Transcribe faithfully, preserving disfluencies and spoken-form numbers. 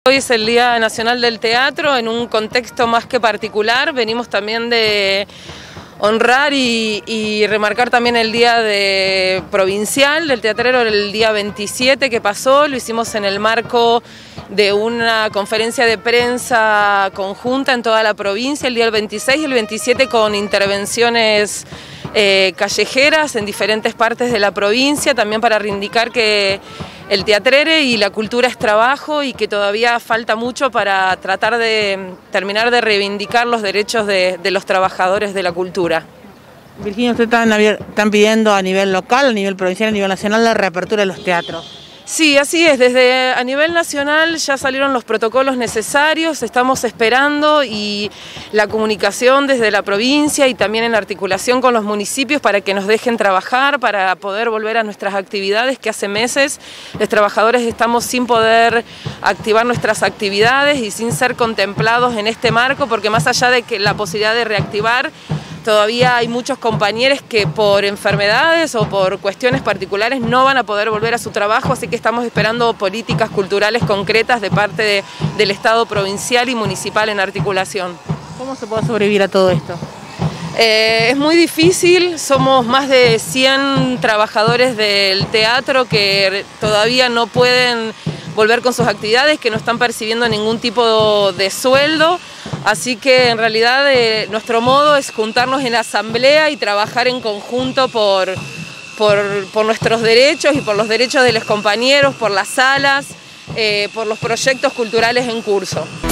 Hoy es el Día Nacional del Teatro en un contexto más que particular. Venimos también de honrar y, y remarcar también el Día de Provincial del Teatrero, el día veintisiete que pasó. Lo hicimos en el marco de una conferencia de prensa conjunta en toda la provincia, el día del veintiséis y el veintisiete, con intervenciones eh, callejeras en diferentes partes de la provincia, también para reivindicar que el teatrere y la cultura es trabajo y que todavía falta mucho para tratar de terminar de reivindicar los derechos de, de los trabajadores de la cultura. Virginia, ustedes están, están pidiendo a nivel local, a nivel provincial, a nivel nacional la reapertura de los teatros. Sí, así es. Desde a nivel nacional ya salieron los protocolos necesarios, estamos esperando y la comunicación desde la provincia y también en articulación con los municipios para que nos dejen trabajar, para poder volver a nuestras actividades, que hace meses los trabajadores estamos sin poder activar nuestras actividades y sin ser contemplados en este marco, porque más allá de que la posibilidad de reactivar, todavía hay muchos compañeros que por enfermedades o por cuestiones particulares no van a poder volver a su trabajo, así que estamos esperando políticas culturales concretas de parte de, del Estado provincial y municipal en articulación. ¿Cómo se puede sobrevivir a todo esto? Eh, es muy difícil, somos más de cien trabajadores del teatro que todavía no pueden volver con sus actividades, que no están percibiendo ningún tipo de sueldo. Así que en realidad eh, nuestro modo es juntarnos en asamblea y trabajar en conjunto por, por, por nuestros derechos y por los derechos de los compañeros, por las salas, eh, por los proyectos culturales en curso.